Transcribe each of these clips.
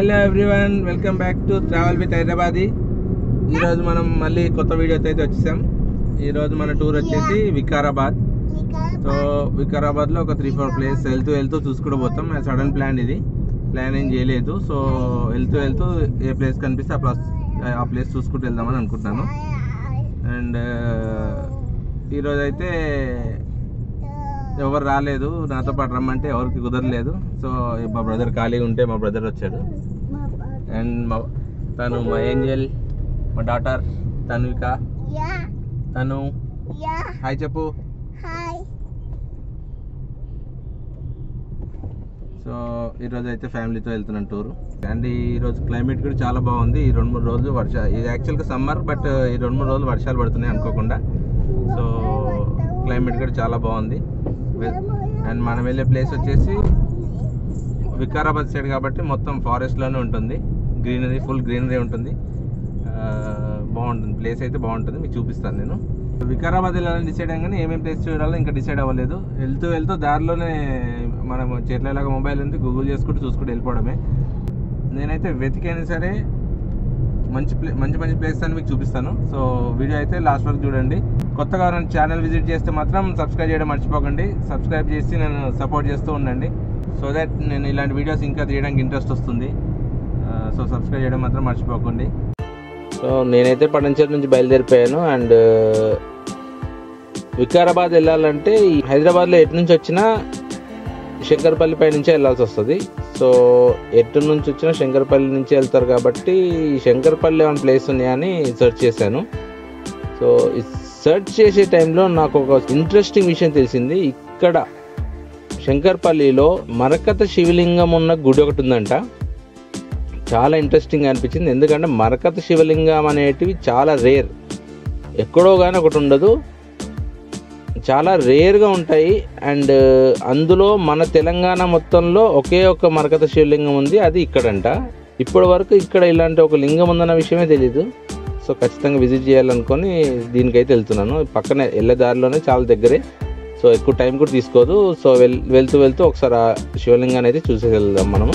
Hello everyone, welcome back to travel with Hyderabadi. ఈరోజు మనం మళ్ళీ కొత్త వీడియోతో అయితే వచ్చేసాం. ఈరోజు మన టూర్ వచ్చేసి వికారాబాద్. సో వికారాబాద్లో ఒక 3-4 ప్లేస్ వెళ్తూ చూసుకుంటూ పోతాం. సడన్ ప్లాన్, ఇది ప్లాన్ ఏం చేయలేదు. సో వెళ్తూ ఏ ప్లేస్ కనిపిస్తే ఆ ప్లేస్ చూసుకుంటూ వెళ్దామని అనుకుంటున్నాను. అండ్ ఈరోజు అయితే ఎవరు రాలేదు, నాతో పాటు రమ్మంటే ఎవరికి కుదరలేదు. సో మా బ్రదర్ ఖాళీగా ఉంటే మా బ్రదర్ వచ్చాడు. అండ్ తను మా ఏంజల్, మా డాటర్ తన్విక. తను హాయ్ చెప్పు. సో ఈరోజు అయితే ఫ్యామిలీతో వెళ్తున్నాను టూరు. అండ్ ఈరోజు క్లైమేట్ కూడా చాలా బాగుంది. ఈ 2-3 రోజులు ఇది యాక్చువల్గా సమ్మర్, బట్ ఈ 2-3 రోజులు వర్షాలు పడుతున్నాయి అనుకోకుండా. సో క్లైమేట్ కూడా చాలా బాగుంది. అండ్ మనం వెళ్ళే ప్లేస్ వచ్చేసి వికారాబాద్ సైడ్ కాబట్టి మొత్తం ఫారెస్ట్లోనే ఉంటుంది. గ్రీనరీ, ఫుల్ గ్రీనరీ ఉంటుంది. బాగుంటుంది ప్లేస్ అయితే బాగుంటుంది, మీకు చూపిస్తాను నేను. వికారాబాద్ వెళ్ళాలని డిసైడ్ అయ్యాం కానీ ఏమేమి ప్లేస్ చూడాలో ఇంకా డిసైడ్ అవ్వలేదు. వెళ్తూ దారిలోనే మనం చెట్లలాగా మొబైల్ ఉంది, గూగుల్ చూసుకుంటూ వెళ్ళిపోవడమే. నేనైతే వెతికైనా సరే మంచి ప్లేస్ అని మీకు చూపిస్తాను. సో వీడియో అయితే లాస్ట్ వరకు చూడండి. కొత్తగా ఎవరైనా ఛానల్ విజిట్ చేస్తే మాత్రం సబ్స్క్రైబ్ చేయడం మర్చిపోకండి. సబ్స్క్రైబ్ చేసి నేను సపోర్ట్ చేస్తూ ఉండండి. సో దట్ నేను ఇలాంటి వీడియోస్ ఇంకా తీయడానికి ఇంట్రెస్ట్ వస్తుంది. సో సబ్స్క్రైబ్ చేయడం మాత్రం మర్చిపోకండి. సో నేనైతే పడంచేరు నుంచి బయలుదేరిపోయాను. అండ్ వికారాబాద్ వెళ్ళాలంటే హైదరాబాద్లో ఎటు నుంచి వచ్చినా శంకర్పల్లి పై నుంచే వెళ్ళాల్సి వస్తుంది. సో ఎటు నుంచి వచ్చినా శంకర్పల్లి నుంచి వెళ్తారు కాబట్టి శంకర్పల్లి ఏమైనా ప్లేస్ ఉన్నాయని సెర్చ్ చేశాను. సో సెర్చ్ చేసే టైంలో నాకు ఒక ఇంట్రెస్టింగ్ విషయం తెలిసింది. ఇక్కడ శంకర్పల్లిలో మరకత శివలింగం ఉన్న గుడి ఒకటి ఉందంట. చాలా ఇంట్రెస్టింగ్ అనిపించింది. ఎందుకంటే మరకత శివలింగం అనేటివి చాలా రేర్, ఎక్కడో కానీ ఒకటి ఉండదు, చాలా రేర్గా ఉంటాయి. అండ్ అందులో మన తెలంగాణ మొత్తంలో ఒకే ఒక మరకత శివలింగం ఉంది, అది ఇక్కడంట. ఇప్పటి వరకు ఇక్కడ ఇలాంటి ఒక లింగం ఉందన్న విషయమే తెలీదు. సో ఖచ్చితంగా విజిట్ చేయాలనుకొని దీనికైతే వెళ్తున్నాను. పక్కనే వెళ్ళే దారిలోనే, చాలా దగ్గరే. సో ఎక్కువ టైం కూడా తీసుకోదు. సో వెళ్తూ ఒకసారి ఆ శివలింగాన్ని అయితే చూసి వెళ్దాం మనము.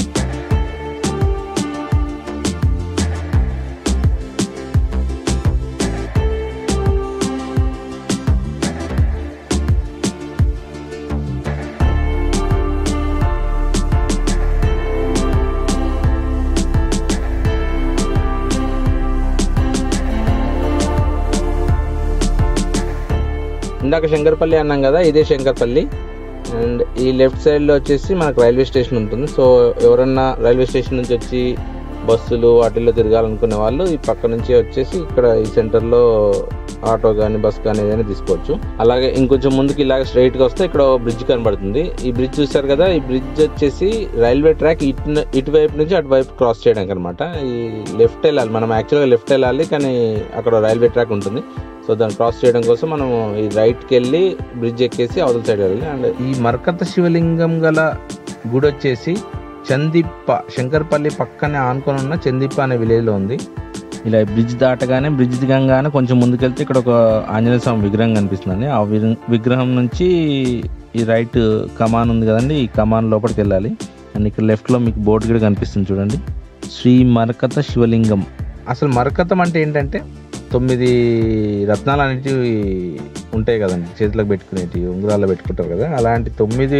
ఇందాక శంకర్పల్లి అన్నాం కదా, ఇదే శంకర్పల్లి. అండ్ ఈ లెఫ్ట్ సైడ్లో వచ్చేసి మనకు రైల్వే స్టేషన్ ఉంటుంది. సో ఎవరన్నా రైల్వే స్టేషన్ నుంచి వచ్చి బస్సులు వాటిల్లో తిరగాలనుకునే వాళ్ళు ఈ పక్క నుంచి వచ్చేసి ఇక్కడ ఈ సెంటర్లో ఆటో కానీ బస్ కానీ ఏదైనా తీసుకోవచ్చు. అలాగే ఇంకొంచెం ముందుకు ఇలాగ స్ట్రైట్గా వస్తే ఇక్కడ బ్రిడ్జ్ కనబడుతుంది. ఈ బ్రిడ్జ్ చూస్తారు కదా, ఈ బ్రిడ్జ్ వచ్చేసి రైల్వే ట్రాక్ ఇటువైపు నుంచి అటువైపు క్రాస్ చేయడానికి అనమాట. ఈ లెఫ్ట్ వెళ్ళాలి, మనం యాక్చువల్గా లెఫ్ట్ వెళ్ళాలి, కానీ అక్కడ రైల్వే ట్రాక్ ఉంటుంది. సో దాన్ని క్రాస్ చేయడం కోసం మనం ఈ రైట్కి వెళ్ళి బ్రిడ్జ్ ఎక్కేసి అవతల సైడ్ వెళ్ళాలి. అండ్ ఈ మరకత శివలింగం గల గుడి వచ్చేసి చందిప్ప, శంకర్పల్లి పక్కనే ఆనుకొని ఉన్న చందిప్ప అనే విలేజ్లో ఉంది. ఇలా బ్రిడ్జ్ దాటగానే, బ్రిడ్జ్ దిగంగానే కొంచెం ముందుకెళ్తే ఇక్కడ ఒక ఆంజనేయ స్వామి విగ్రహం కనిపిస్తుంది. ఆ విగ్రహం నుంచి ఈ రైట్ కమాన్ ఉంది కదండి, ఈ కమాన్ లోపలికి వెళ్ళాలి. అండ్ ఇక్కడ లెఫ్ట్లో మీకు బోర్డు కూడా కనిపిస్తుంది చూడండి, శ్రీ మరకత శివలింగం. అసలు మరకతం అంటే ఏంటంటే 9 రత్నాలు అనేటివి ఉంటాయి కదండి, చేతులకు పెట్టుకునేటివి, ఉంగరాల్లో పెట్టుకుంటారు కదా. అలాంటి 9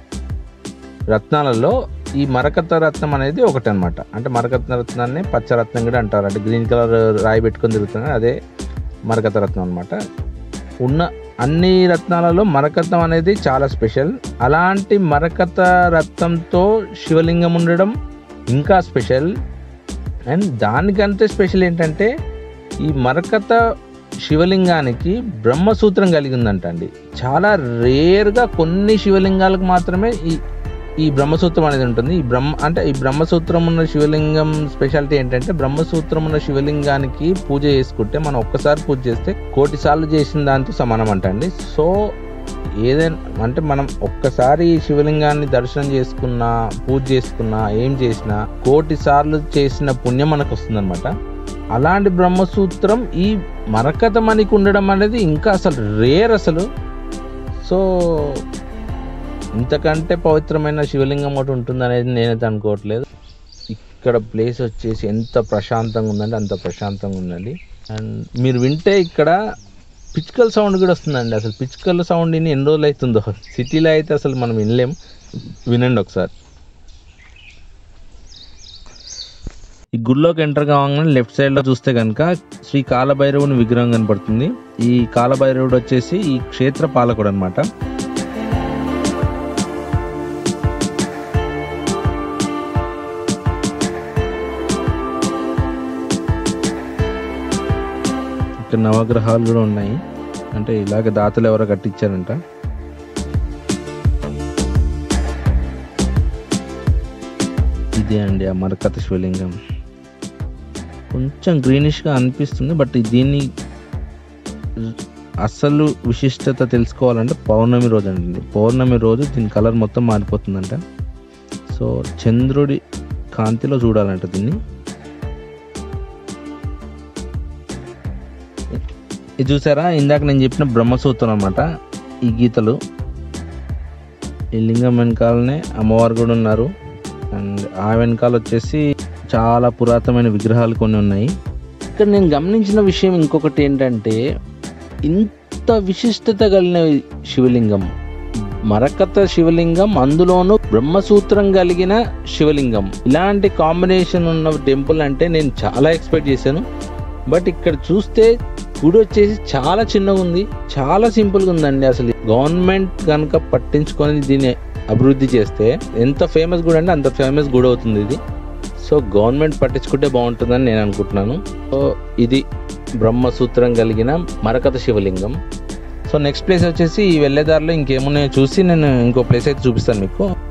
రత్నాలలో ఈ మరకత రత్నం అనేది ఒకటి అనమాట. అంటే మరకత రత్నాన్ని పచ్చరత్నం కూడా అంటారు. అంటే గ్రీన్ కలర్ రాయి పెట్టుకొని తిరుగుతున్నారు, అదే మరకత రత్నం అనమాట. ఉన్న అన్ని రత్నాలలో మరకతం అనేది చాలా స్పెషల్. అలాంటి మరకత రత్నంతో శివలింగం ఉండడం ఇంకా స్పెషల్. అండ్ దానికంటే స్పెషల్ ఏంటంటే ఈ మరకత శివలింగానికి బ్రహ్మసూత్రం కలిగి ఉందంట అండి. చాలా రేర్గా కొన్ని శివలింగాలకు మాత్రమే ఈ బ్రహ్మసూత్రం అనేది ఉంటుంది. ఈ బ్రహ్మసూత్రం ఉన్న శివలింగం స్పెషాలిటీ ఏంటంటే, బ్రహ్మసూత్రం ఉన్న శివలింగానికి పూజ చేసుకుంటే, మనం ఒక్కసారి పూజ చేస్తే 1,000,000 సార్లు చేసిన దాంతో సమానం అంట అండి. సో ఏదైనా అంటే మనం ఒక్కసారి శివలింగాన్ని దర్శనం చేసుకున్నా, పూజ చేసుకున్నా, ఏం చేసినా 1,000,000 సార్లు చేసిన పుణ్యం మనకు వస్తుందన్నమాట. అలాంటి బ్రహ్మసూత్రం ఈ మరకతమణికి ఉండడం అనేది ఇంకా అసలు రేర్ అసలు. సో ఇంతకంటే పవిత్రమైన శివలింగం ఒకటి ఉంటుంది అనేది నేనైతే అనుకోవట్లేదు. ఇక్కడ ప్లేస్ వచ్చేసి ఎంత ప్రశాంతంగా ఉందంటే అంత ప్రశాంతంగా ఉందండి. అండ్ మీరు వింటే ఇక్కడ పిచ్చుకల సౌండ్ కూడా వస్తుందండి. అసలు పిచ్చుకల సౌండ్ ఎన్ని రోజులు అవుతుందో, సిటీలో అయితే అసలు మనం వినలేం. వినండి ఒకసారి. ఈ గుడిలోకి ఎంటర్ కావాలని లెఫ్ట్ సైడ్లో చూస్తే కనుక శ్రీ కాలభైరవుని విగ్రహం కనపడుతుంది. ఈ కాలభైరవుడు వచ్చేసి ఈ క్షేత్ర పాలకుడు అనమాట. ఇక్కడ నవగ్రహాలు కూడా ఉన్నాయి, అంటే ఇలాగ దాతలు ఎవరో కట్టించారంట. ఇదే అండి ఆ మరకత శివలింగం. కొంచెం గ్రీనిష్గా అనిపిస్తుంది, బట్ దీన్ని అసలు విశిష్టత తెలుసుకోవాలంటే పౌర్ణమి రోజు అండి. పౌర్ణమి రోజు దీని కలర్ మొత్తం మారిపోతుందంట. సో చంద్రుడి కాంతిలో చూడాలంట దీన్ని. ఇది చూసారా, ఇందాక నేను చెప్పిన బ్రహ్మసూత్రం అన్నమాట ఈ గీతలు. ఈ లింగం వెనకాలనే అమ్మవారు కూడా ఉన్నారు. అండ్ ఆ వెనకాల వచ్చేసి చాలా పురాతనమైన విగ్రహాలు కొన్ని ఉన్నాయి. ఇక్కడ నేను గమనించిన విషయం ఇంకొకటి ఏంటంటే, ఇంత విశిష్టత కలిగిన శివలింగం, మరకత శివలింగం, అందులోనూ బ్రహ్మసూత్రం కలిగిన శివలింగం, ఇలాంటి కాంబినేషన్ ఉన్న టెంపుల్ అంటే నేను చాలా ఎక్స్పెక్ట్ చేశాను. బట్ ఇక్కడ చూస్తే గుడి వచ్చేసి చాలా చిన్నగా ఉంది, చాలా సింపుల్గా ఉందండి. అసలు గవర్నమెంట్ కనుక పట్టించుకొని దీన్ని అభివృద్ధి చేస్తే ఎంత ఫేమస్ గుడి అంటే అంత ఫేమస్ గుడి అవుతుంది ఇది. సో గవర్నమెంట్ పట్టించుకుంటే బాగుంటుందని నేను అనుకుంటున్నాను. సో ఇది బ్రహ్మసూత్రం కలిగిన మరకత శివలింగం. సో నెక్స్ట్ ప్లేస్ వచ్చేసి ఈ వెళ్ళేదారిలో ఇంకేమున్నాయో చూసి నేను ఇంకో ప్లేస్ అయితే చూపిస్తాను మీకు.